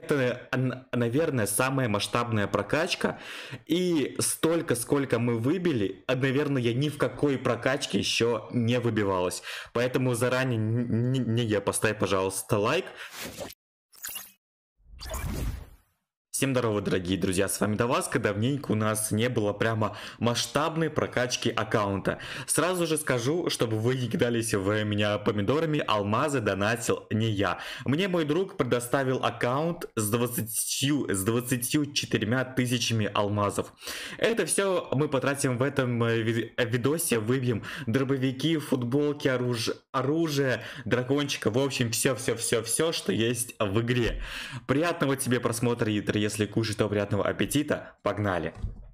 Это, наверное, самая масштабная прокачка. И столько, сколько мы выбили, наверное, я ни в какой прокачке еще не выбивалась. Поэтому заранее не я поставь, пожалуйста, лайк. Всем здорово, дорогие друзья, с вами Даваска. Давненько у нас не было прямо масштабной прокачки аккаунта. Сразу же скажу, чтобы вы не кидались в меня помидорами, алмазы донатил не я. Мне мой друг предоставил аккаунт с 24 тысячами алмазов. Это все мы потратим в этом видосе, выбьем дробовики, футболки, оружие, дракончика, в общем, все, что есть в игре. Приятного тебе просмотра, если кушать, то приятного аппетита. Погнали!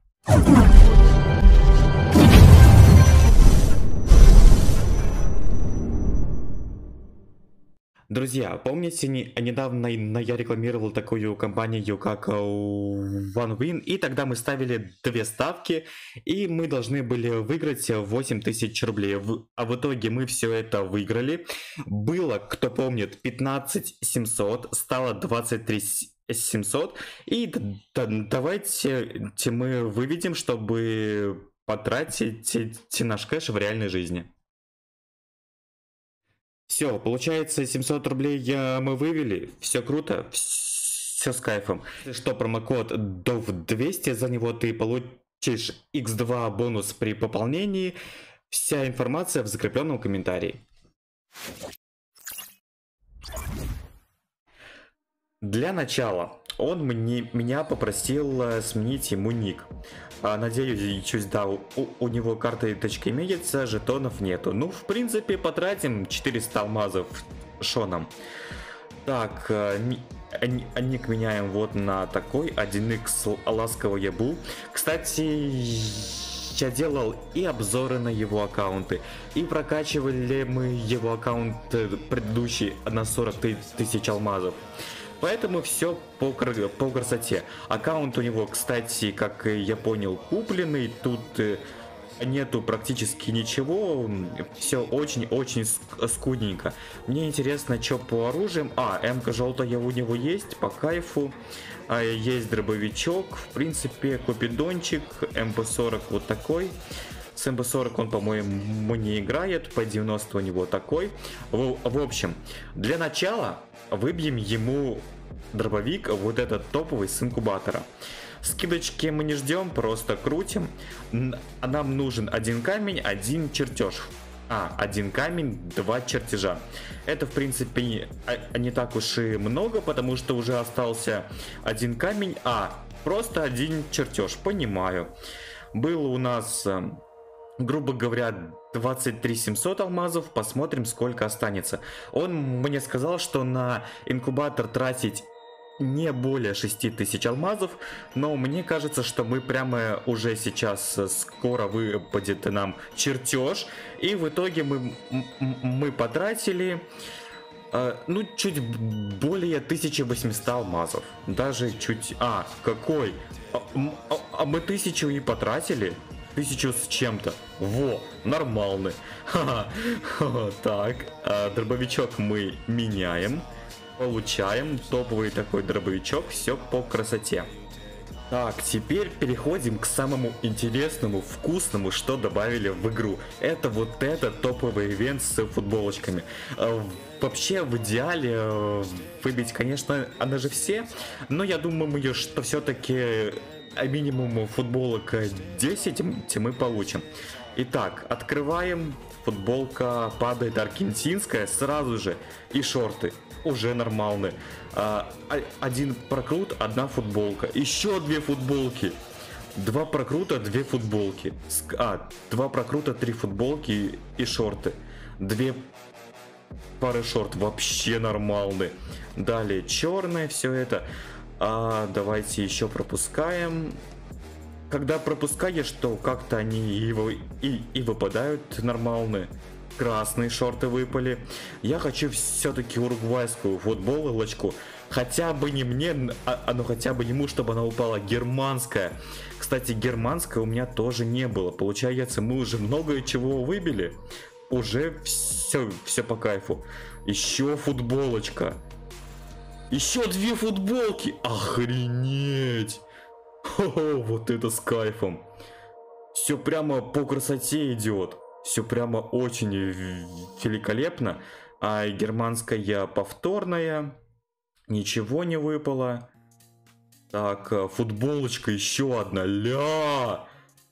Друзья, помните, недавно я рекламировал такую компанию, как OneWin, и тогда мы ставили 2 ставки, и мы должны были выиграть 8000 рублей. А в итоге мы все это выиграли. Было, кто помнит, 15 700, стало 23 700. И давайте мы выведем, чтобы потратить наш кэш в реальной жизни. Все, получается 700 рублей мы вывели, все круто, все с кайфом. Что промокод DOV200, за него ты получишь x2 бонус при пополнении. Вся информация в закрепленном комментарии. Для начала он меня попросил сменить ему ник. Надеюсь, чуть да, у него карточка имеется, жетонов нету. Ну, в принципе, потратим 400 алмазов шоном. Так, ник меняем вот на такой, 1х ласковый ябу. Кстати, я делал и обзоры на его аккаунты, и прокачивали мы его аккаунт предыдущий на 40 тысяч алмазов. Поэтому все по красоте. Аккаунт у него, кстати, как я понял, купленный. Тут нету практически ничего. Все очень-очень скудненько. Мне интересно, что по оружиям. М-ка желтая у него есть, по кайфу. Есть дробовичок. В принципе, купидончик. МП-40 вот такой. С МП-40 он, по-моему, не играет. По 90 у него такой. В общем, для начала выбьем ему дробовик, вот этот топовый с инкубатора. Скидочки мы не ждем, просто крутим. Нам нужен 1 камень, 1 чертеж. 1 камень, 2 чертежа. Это, в принципе, не так уж и много, потому что уже остался 1 камень, просто 1 чертеж, понимаю. Было у нас, грубо говоря, 23 700 алмазов, посмотрим, сколько останется. Он мне сказал, что на инкубатор тратить не более 6000 алмазов, но мне кажется, что мы прямо уже сейчас скоро выпадет нам чертеж, и в итоге мы потратили чуть более 1800 алмазов, даже чуть, какой, мы 1000 и потратили. 1000 с чем-то. Во, нормальный. Так, дробовичок мы меняем. Получаем топовый такой дробовичок. Все по красоте. Так, теперь переходим к самому интересному, вкусному, что добавили в игру. Это вот этот топовый ивент с футболочками. Вообще, в идеале выбить, конечно, она же все. Но я думаю, что все-таки минимум футболок 10 мы получим. Итак, открываем. Футболка падает аргентинская сразу же. И шорты уже нормальные. 1 прокрут, 1 футболка. Еще 2 футболки. 2 прокрута, 2 футболки. 2 прокрута, 3 футболки и шорты. 2 пары шорт вообще нормальные. Далее черное все это. Давайте еще пропускаем. Когда пропускаешь, то как-то они его и выпадают нормальные. Красные шорты выпали. Я хочу все-таки уругвайскую футболочку. Хотя бы не мне, но хотя бы ему, чтобы она упала. Германская. Кстати, германская у меня тоже не было. Получается, мы уже много чего выбили. Уже все по кайфу. Еще футболочка. Еще 2 футболки. Охренеть. Хо-хо, вот это с кайфом. Все прямо по красоте идет. Все прямо очень великолепно. А германская повторная. Ничего не выпало. Так, футболочка еще одна. Ля!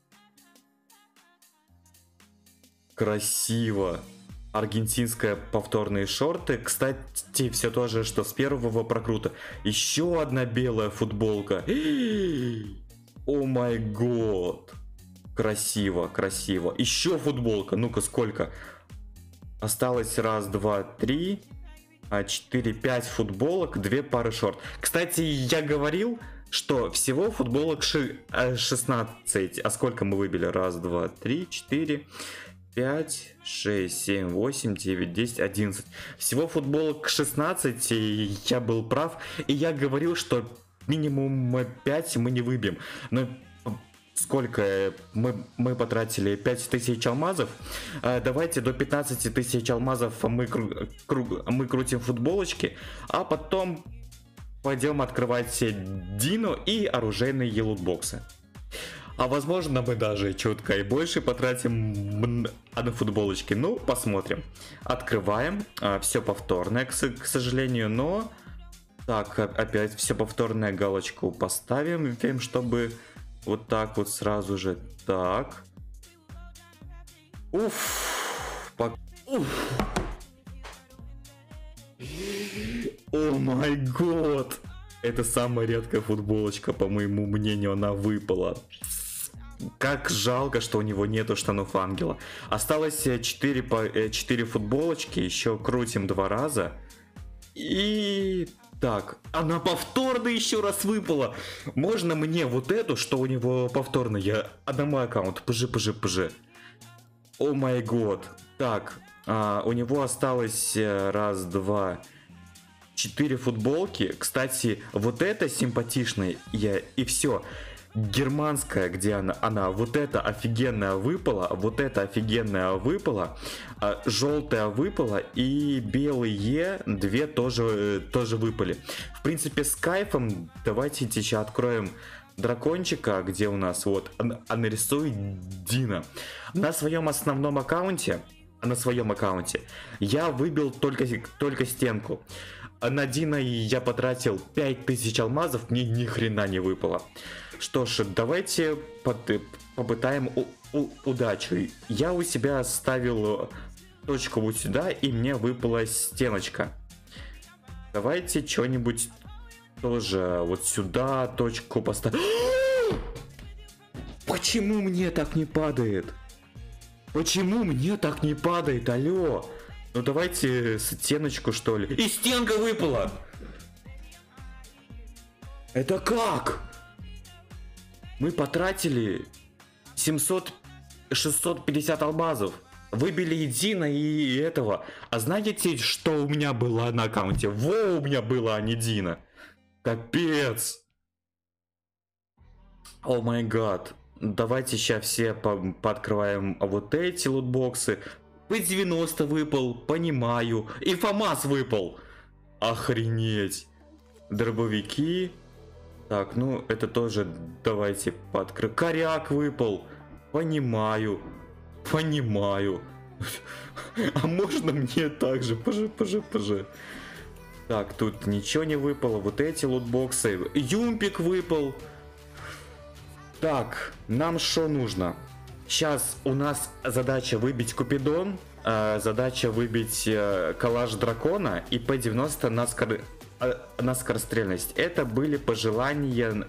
Красиво. Аргентинская повторные шорты. Кстати, все то же, что с первого прокрута. Еще одна белая футболка. О май год. Красиво, красиво. Еще футболка. Ну-ка, сколько? Осталось 1, 2, 3, 4, 5 футболок, 2 пары шорт. Кстати, я говорил, что всего футболок 16. А сколько мы выбили? 1, 2, 3, 4, 5, 6, 7, 8, 9, 10, 11. Всего футболок 16, и я был прав. И я говорил, что минимум 5 мы не выбьем. Но сколько мы потратили? 5000 алмазов. Давайте до 15 тысяч алмазов мы крутим футболочки, а потом пойдем открывать Дино и оружейные лутбоксы. А возможно мы даже чутка и больше потратим на футболочки. Ну, посмотрим. Открываем. Все повторное, к сожалению, но... Так, опять все повторное, галочку поставим, чтобы вот так вот сразу же. Так. Уф. О май год. Это самая редкая футболочка, по моему мнению, она выпала. Как жалко, что у него нету штанов ангела. Осталось 4 футболочки, еще крутим 2 раза. И... Так, она повторно еще раз выпала. Можно мне вот эту, что у него повторно? Я на мой аккаунт. ПЖ. О май год. Так, у него осталось 1, 2, 4 футболки. Кстати, вот эта симпатичная. И все. Германская, где она, вот эта офигенная выпала, вот эта офигенная выпала, желтая выпала и белые 2 тоже выпали. В принципе, с кайфом. Давайте сейчас откроем дракончика, где у нас вот нарисует Дина. На своем основном аккаунте, я выбил только стенку. На Дина я потратил 5000 алмазов, мне ни хрена не выпало. Что ж, давайте попытаем удачу. Я у себя ставил точку вот сюда, и мне выпала стеночка. Давайте что-нибудь тоже вот сюда точку поставим. Почему мне так не падает? Почему мне так не падает? Алло. Ну давайте стеночку, что ли. И стенка выпала! Это как? Мы потратили 650 алмазов. Выбили Едина и этого. А знаете, что у меня было на аккаунте? Во, у меня было, а не Дина. Капец. О май гад. Давайте сейчас все пооткрываем вот эти лутбоксы. P90 выпал, понимаю. И ФАМАС выпал. Охренеть. Дробовики. Так, ну это тоже давайте подкрыть. Коряк выпал. Понимаю. А можно мне также? ПЖ. Так, тут ничего не выпало. Вот эти лутбоксы. Юмпик выпал. Так, нам что нужно? Сейчас у нас задача выбить Купидон, задача выбить коллаж дракона и P90 на скорострельность. Это были пожелания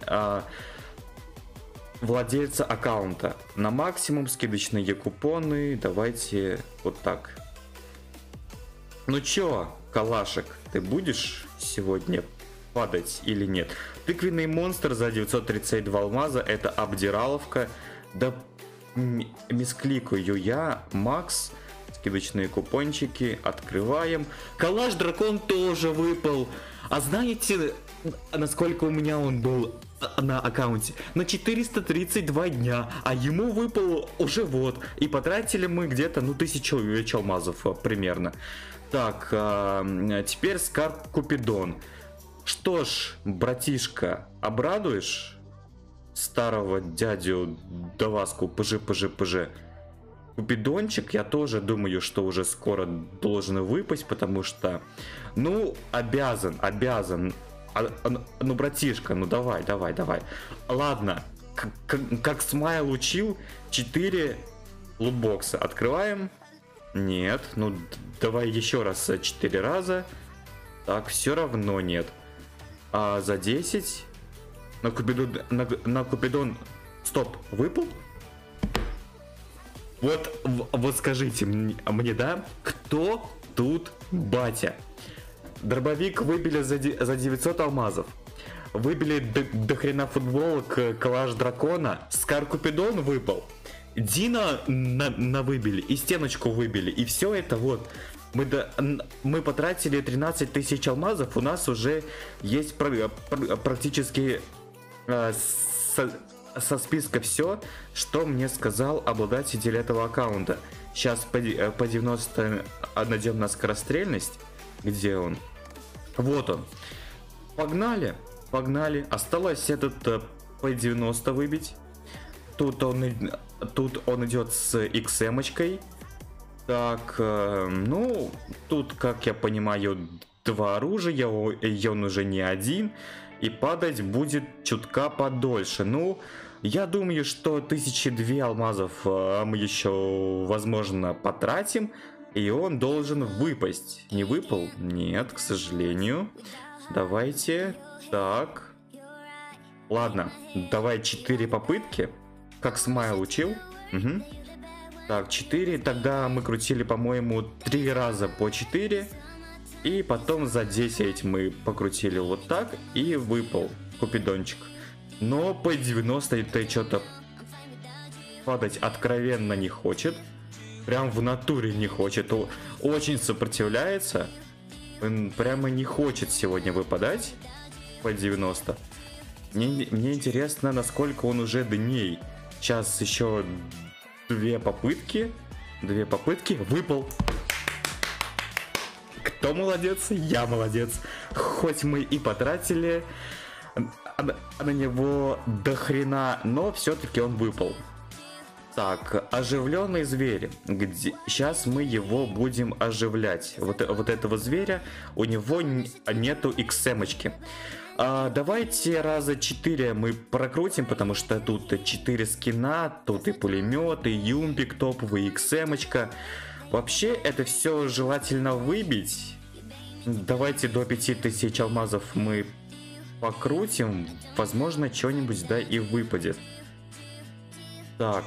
владельца аккаунта. На максимум скидочные купоны. Давайте вот так. Ну чё, калашек, ты будешь сегодня падать или нет? Тыквенный монстр за 932 алмаза. Это обдираловка. Да мискликаю я. Макс. Скидочные купончики. Открываем. Калаш дракон тоже выпал. А знаете, насколько у меня он был на аккаунте? На 432 дня. А ему выпал уже вот. И потратили мы где-то, 1000 алмазов примерно. Так, теперь Скарб Купидон. Что ж, братишка, обрадуешь старого дядю Даваску? Пж. Купидончик, я тоже думаю, что уже скоро должен выпасть, потому что, ну, обязан. Ну, братишка, ну давай. Ладно, как Смайл учил, 4 лутбокса. Открываем. Нет, ну давай еще раз 4 раза. Так, все равно нет. А за 10 на Купидон, стоп, выпал? Вот скажите мне, да, кто тут батя? Дробовик выбили за 900 алмазов. Выбили до хрена футболок, Калаш Дракона. Скар Купидон выпал. Дина на выбили, и стеночку выбили. И все это вот. Мы потратили 13 тысяч алмазов. У нас уже есть практически со списка все, что мне сказал обладатель этого аккаунта. Сейчас по 90 найдем на скорострельность. Где он? Вот он. Погнали. Осталось этот по 90 выбить. Тут он идет с XM-очкой. Так, ну, тут, как я понимаю, 2 оружия, и он уже не один. И падать будет чутка подольше. Ну, я думаю, что 1002 алмазов мы еще, возможно, потратим. И он должен выпасть. Не выпал? Нет, к сожалению. Давайте. Так. Ладно, давай 4 попытки. Как Смайл учил. Угу. Так, 4. Тогда мы крутили, по-моему, 3 раза по 4. И потом за 10 мы покрутили вот так. И выпал Купидончик. Но по 90 это что-то падать откровенно не хочет. Прям в натуре не хочет. Очень сопротивляется. Он прямо не хочет сегодня выпадать по 90. Мне интересно, насколько он уже дней. Сейчас еще 2 попытки. Выпал. Кто молодец? Я молодец. Хоть мы и потратили на него до хрена, но все-таки он выпал. Так, оживленный зверь. Сейчас мы его будем оживлять. Вот этого зверя, у него нету XM-очки. Давайте раза 4 мы прокрутим, потому что тут 4 скина, тут и пулемет, и юмпик топовый, и XM-очка. Вообще это все желательно выбить. Давайте до 5000 алмазов мы покрутим. Возможно, что-нибудь да и выпадет. Так.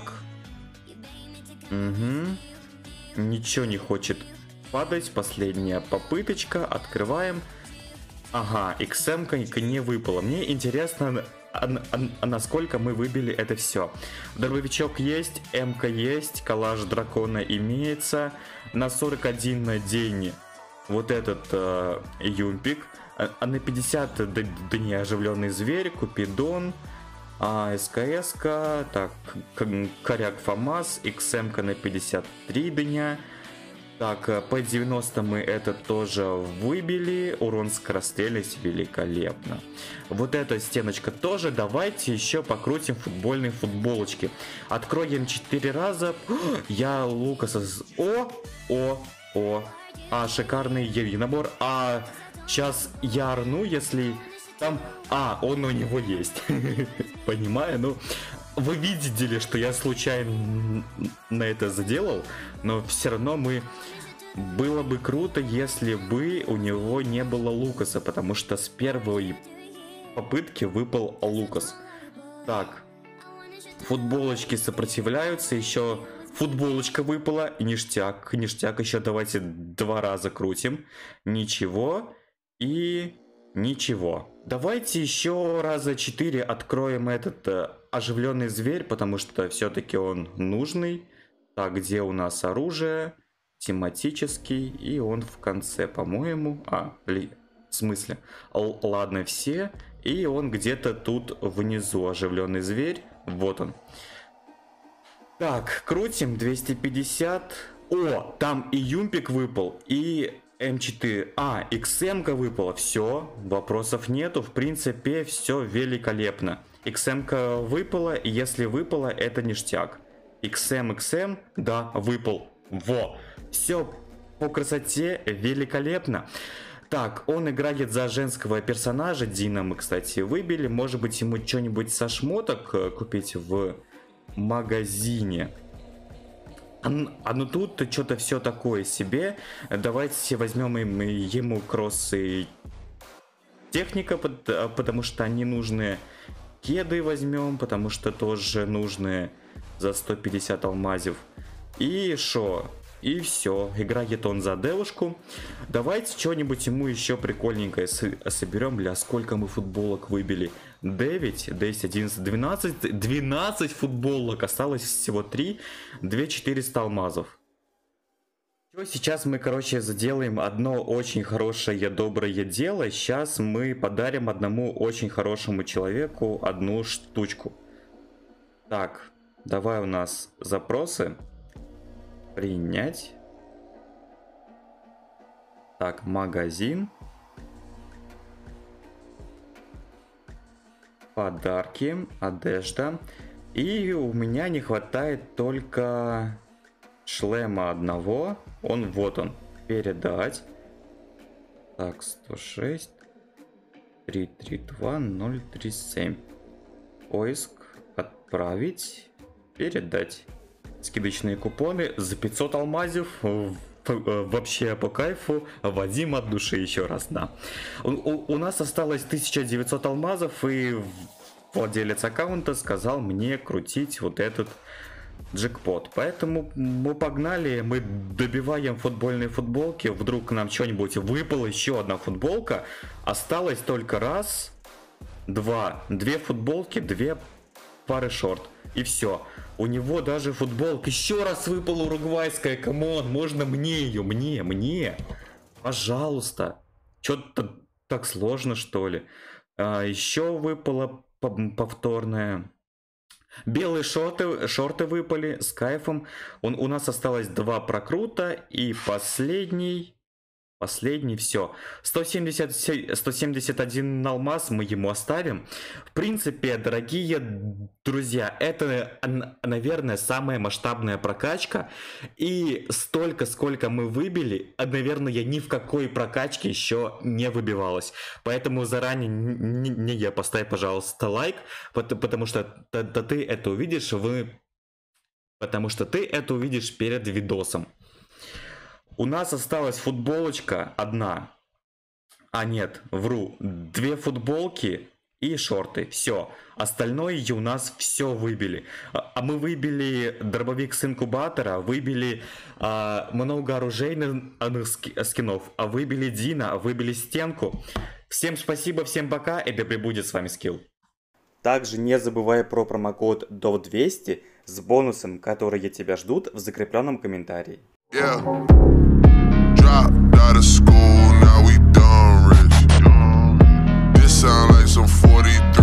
Угу. Ничего не хочет падать. Последняя попыточка. Открываем. Ага, XM-ка не выпала. Мне интересно, насколько мы выбили это все. Дробовичок есть, М-ка есть, Калаш Дракона имеется. На 41 день вот этот юмпик. А на 50 дней оживленный зверь, Купидон, СКС-ка, так, Коряк ФАМАС, XM-ка на 53 дня. Так, по 90 мы это тоже выбили. Урон скорострельность великолепно. Вот эта стеночка тоже. Давайте еще покрутим футбольные футболочки. Откроем 4 раза. Я Лукаса... Шикарный набор. Сейчас я орну, если там... он у него есть. Понимаю, ну... Вы видели, что я случайно на это заделал, но все равно было бы круто, если бы у него не было Лукаса, потому что с первой попытки выпал Лукас. Так, футболочки сопротивляются, еще футболочка выпала, и ништяк, еще давайте 2 раза крутим, ничего и ничего. Давайте еще раза 4 откроем этот оживленный зверь, потому что все-таки он нужный. Так, где у нас оружие? Тематический, и он в конце, по-моему. В смысле? Ладно, все. И он где-то тут внизу, оживленный зверь. Вот он. Так, крутим 250. Там и юмпик выпал, и М4. XM-ка выпала. Все, вопросов нету. В принципе, все великолепно. XM-ка выпала, и если выпала, это ништяк. XM, да, выпал. Во. Все по красоте великолепно. Так, он играет за женского персонажа. Дина мы, кстати, выбили. Может быть, ему что-нибудь со шмоток купить в магазине. Ну тут что-то все такое себе. Давайте возьмем ему кроссы техника, потому что они нужны. Кеды возьмем, потому что тоже нужны за 150 алмазов. И шо? И все. Играет он за девушку. Давайте что-нибудь ему еще прикольненькое соберем. Бля, сколько мы футболок выбили? 9, 10, 11, 12. 12 футболок. Осталось всего 3. 2400 алмазов. Сейчас мы, короче, заделаем одно очень хорошее, доброе дело. Сейчас мы подарим одному очень хорошему человеку одну штучку. Так, давай у нас запросы. Принять. Так, магазин. Подарки, одежда. И у меня не хватает только шлема одного. Вот он. Передать. Так, 106 332 037. Поиск. Отправить. Передать. Скидочные купоны за 500 алмазов. Вообще по кайфу. Вадим от души еще раз, да. У нас осталось 1900 алмазов, и владелец аккаунта сказал мне крутить вот этот джекпот. Поэтому мы погнали, мы добиваем футбольные футболки. Вдруг нам что-нибудь выпало, еще одна футболка. Осталось только раз, две футболки, 2 пары шорт. И все. У него даже футболка еще раз выпала уругвайская. Камон, можно мне ее? Мне. Пожалуйста. Что-то так сложно, что ли. Еще выпала повторная. Белые шорты выпали с кайфом. У нас осталось 2 прокрута. И последний, все. 171 алмаз мы ему оставим. В принципе, дорогие друзья, это, наверное, самая масштабная прокачка. И столько, сколько мы выбили, наверное, ни в какой прокачке еще не выбивалось. Поэтому заранее не поставь, пожалуйста, лайк, потому что ты это увидишь, потому что ты это увидишь перед видосом. У нас осталась футболочка одна. Нет, вру. 2 футболки и шорты. Все. Остальное у нас все выбили. А мы выбили дробовик с инкубатора, выбили много оружейных скинов, выбили Дина, выбили стенку. Всем спасибо, всем пока, и да пребудет с вами скилл. Также не забывай про промокод DOV200 с бонусом, которые тебя ждут в закрепленном комментарии. Yeah. Dropped out of school, now we done rich. This sound like some 43.